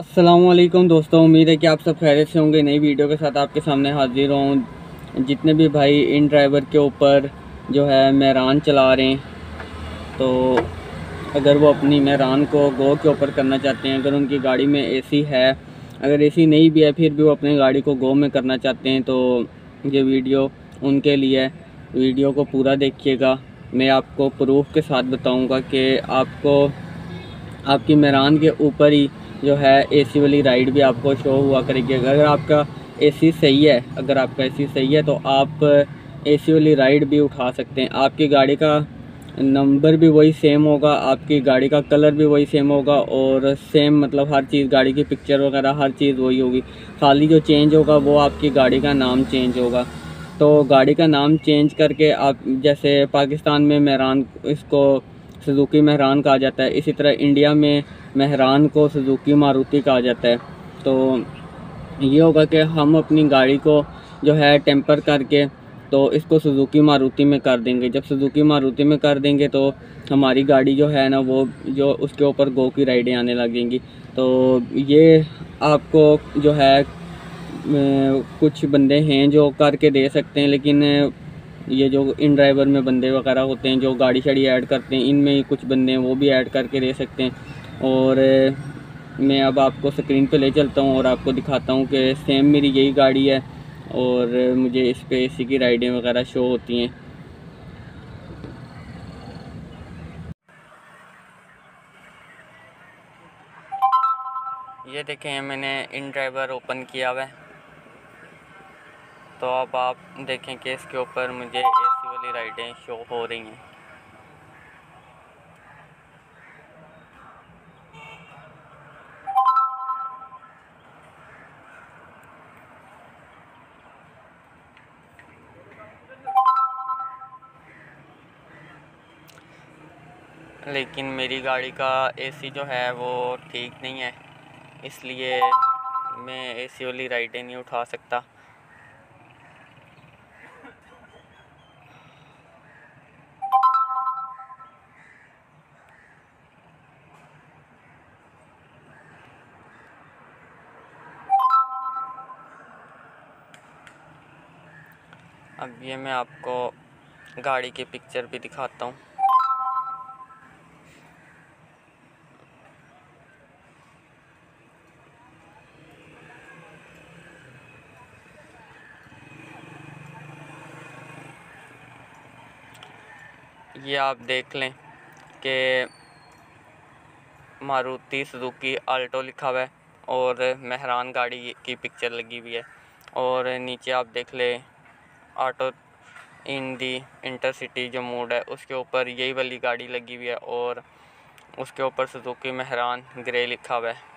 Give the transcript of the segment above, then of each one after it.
अस्सलामुअलैकुम दोस्तों, उम्मीद है कि आप सब खैरियत से होंगे। नई वीडियो के साथ आपके सामने हाजिर हूँ। जितने भी भाई इन ड्राइवर के ऊपर जो है मेहरान चला रहे हैं, तो अगर वो अपनी मेहरान को गो के ऊपर करना चाहते हैं, अगर उनकी गाड़ी में एसी है, अगर एसी नहीं भी है फिर भी वो अपनी गाड़ी को गो में करना चाहते हैं, तो ये वीडियो उनके लिए है। वीडियो को पूरा देखिएगा। मैं आपको प्रूफ के साथ बताऊँगा कि आपको आपकी मेहरान के ऊपर ही जो है एसी वाली राइड भी आपको शो हुआ करेगी। अगर आपका एसी सही है, तो आप एसी वाली राइड भी उठा सकते हैं। आपकी गाड़ी का नंबर भी वही सेम होगा, आपकी गाड़ी का कलर भी वही सेम होगा, और सेम मतलब हर चीज़, गाड़ी की पिक्चर वगैरह हर चीज़ वही होगी। खाली जो चेंज होगा वो आपकी गाड़ी का नाम चेंज होगा। तो गाड़ी का नाम चेंज करके आप, जैसे पाकिस्तान में मेहरान इसको सुजुकी मेहरान कहा जाता है, इसी तरह इंडिया में मेहरान को सुजुकी मारुति कहा जाता है। तो ये होगा कि हम अपनी गाड़ी को जो है टेम्पर करके तो इसको सुजुकी मारुति में कर देंगे। जब सुजुकी मारुति में कर देंगे तो हमारी गाड़ी जो है ना, वो जो उसके ऊपर गो की राइडें आने लगेंगी। तो ये आपको जो है कुछ बंदे हैं जो करके दे सकते हैं, लेकिन ये जो इन ड्राइवर में बंदे वगैरह होते हैं जो गाड़ी शाड़ी ऐड करते हैं, इनमें ही कुछ बंदे हैं वो भी ऐड करके दे सकते हैं। और मैं अब आपको स्क्रीन पे ले चलता हूँ और आपको दिखाता हूँ कि सेम मेरी यही गाड़ी है और मुझे इस पे एसी की राइडें वगैरह शो होती हैं। ये देखें, मैंने इन ड्राइवर ओपन किया हुआ है, तो अब आप देखें कि इसके ऊपर मुझे एसी वाली राइडें शो हो रही हैं। लेकिन मेरी गाड़ी का एसी जो है वो ठीक नहीं है, इसलिए मैं एसी वाली राइडें नहीं उठा सकता। अब ये मैं आपको गाड़ी की पिक्चर भी दिखाता हूँ। ये आप देख लें कि मारुति सुजुकी आल्टो लिखा हुआ है और मेहरान गाड़ी की पिक्चर लगी हुई है, और नीचे आप देख लें ऑटो इन दी इंटरसिटी जो मोड है उसके ऊपर यही वाली गाड़ी लगी हुई है, और उसके ऊपर सुजुकी मेहरान ग्रे लिखा हुआ है।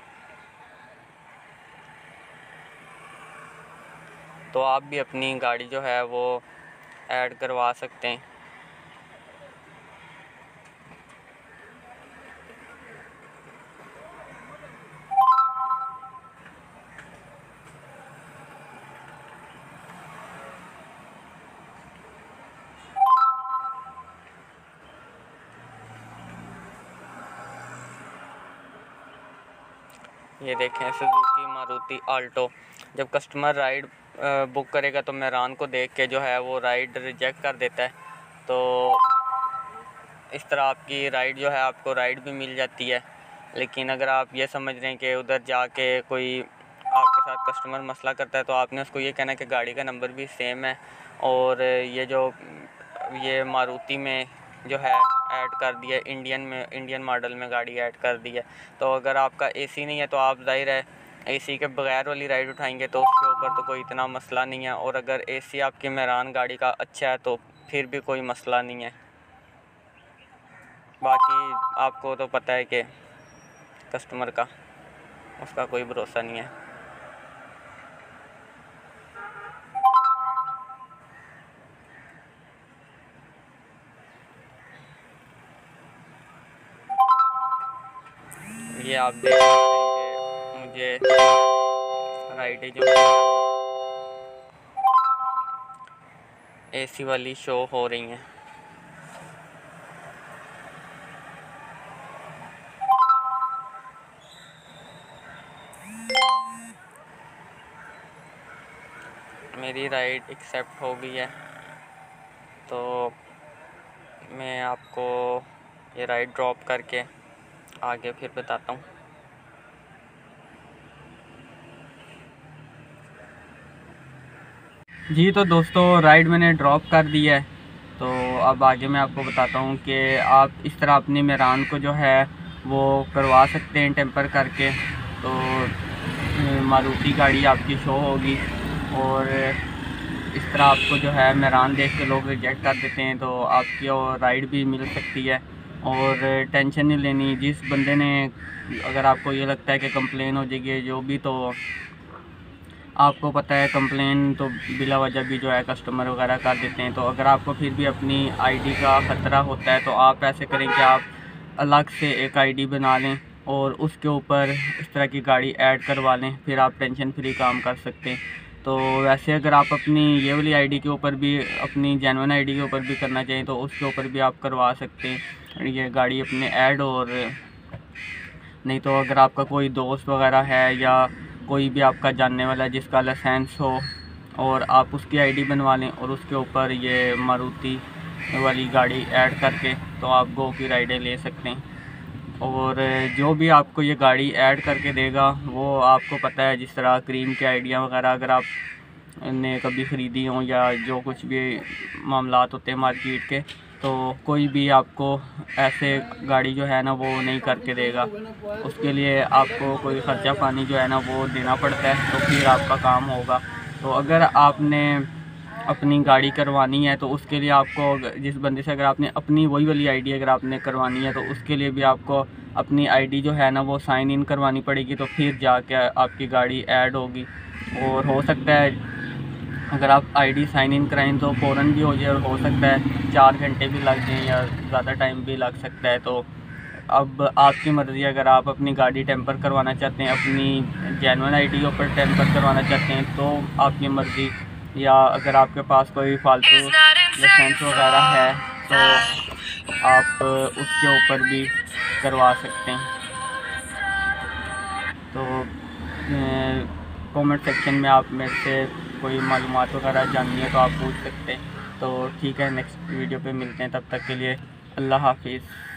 तो आप भी अपनी गाड़ी जो है वो ऐड करवा सकते हैं। ये देखें, सुजुकी मारुति आल्टो। जब कस्टमर राइड बुक करेगा तो मेहरान को देख के जो है वो राइड रिजेक्ट कर देता है। तो इस तरह आपकी राइड जो है, आपको राइड भी मिल जाती है। लेकिन अगर आप ये समझ रहे हैं कि उधर जाके कोई आपके साथ कस्टमर मसला करता है, तो आपने उसको ये कहना है कि गाड़ी का नंबर भी सेम है और ये मारुति में जो है ऐड कर दिया, इंडियन मॉडल में गाड़ी ऐड कर दी है। तो अगर आपका एसी नहीं है तो आप ज़ाहिर है एसी के बगैर वाली राइड उठाएंगे तो उसके ऊपर तो कोई इतना मसला नहीं है, और अगर एसी आपकी मेहरान गाड़ी का अच्छा है तो फिर भी कोई मसला नहीं है। बाकी आपको तो पता है कि कस्टमर का उसका कोई भरोसा नहीं है। ये आप देख सकते हैं कि मुझे राइडें जो है एसी वाली शो हो रही हैं। मेरी राइड एक्सेप्ट हो गई है। तो मैं आपको ये राइड ड्रॉप करके आगे फिर बताता हूँ। जी तो दोस्तों, राइड मैंने ड्रॉप कर दी है। तो अब आगे मैं आपको बताता हूँ कि आप इस तरह अपनी मेरान को जो है वो करवा सकते हैं टेम्पर करके। तो मारुति गाड़ी आपकी शो होगी और इस तरह आपको जो है मेरान देख के लोग रिजेक्ट कर देते हैं, तो आपकी और राइड भी मिल सकती है। और टेंशन नहीं लेनी, जिस बंदे ने, अगर आपको ये लगता है कि कंप्लेन हो जाएगी जो भी, तो आपको पता है कंप्लेन तो बिला वजह भी जो है कस्टमर वगैरह कर देते हैं। तो अगर आपको फिर भी अपनी आईडी का ख़तरा होता है तो आप ऐसे करें कि आप अलग से एक आईडी बना लें और उसके ऊपर इस तरह की गाड़ी ऐड करवा लें, फिर आप टेंशन फ्री काम कर सकते हैं। तो वैसे अगर आप अपनी ये वाली आईडी के ऊपर भी, अपनी जेन्युइन आईडी के ऊपर भी करना चाहें तो उसके ऊपर भी आप करवा सकते हैं ये गाड़ी अपने ऐड। और नहीं तो अगर आपका कोई दोस्त वगैरह है या कोई भी आपका जानने वाला जिसका लाइसेंस हो और आप उसकी आईडी बनवा लें और उसके ऊपर ये मारुति वाली गाड़ी ऐड करके, तो आप गो की राइडें ले सकते हैं। और जो भी आपको ये गाड़ी ऐड करके देगा वो आपको पता है, जिस तरह क्रीम के आइडिया वगैरह अगर आप ने कभी ख़रीदी हों या जो कुछ भी मामलात होते हैं मार्केट के, तो कोई भी आपको ऐसे गाड़ी जो है ना वो नहीं करके देगा। उसके लिए आपको कोई ख़र्चा पानी जो है ना वो देना पड़ता है, तो फिर आपका काम होगा। तो अगर आपने अपनी गाड़ी करवानी है तो उसके लिए आपको, जिस बंदे से अगर आपने अपनी वही वाली आईडी अगर आपने करवानी है तो उसके लिए भी आपको अपनी आईडी जो है ना वो साइन इन करवानी पड़ेगी, तो फिर जाके आपकी गाड़ी ऐड होगी। और हो सकता है अगर आप आईडी साइन इन कराएं तो फ़ौरन भी हो जाए, और हो सकता है 4 घंटे भी लग जाएँ या ज़्यादा टाइम भी लग सकता है। तो अब आपकी मर्ज़ी, अगर आप अपनी गाड़ी टेम्पर करवाना चाहते हैं, अपनी जेन्युइन आईडी के ऊपर टेम्पर करवाना चाहते हैं तो आपकी मर्ज़ी, या अगर आपके पास कोई फालतू लाइसेंस वगैरह है तो आप उसके ऊपर भी करवा सकते हैं। तो कमेंट सेक्शन में आप मेरे से कोई मालूमात वगैरह जाननी है तो आप पूछ सकते हैं। तो ठीक है, नेक्स्ट वीडियो पे मिलते हैं, तब तक के लिए अल्लाह हाफिज़।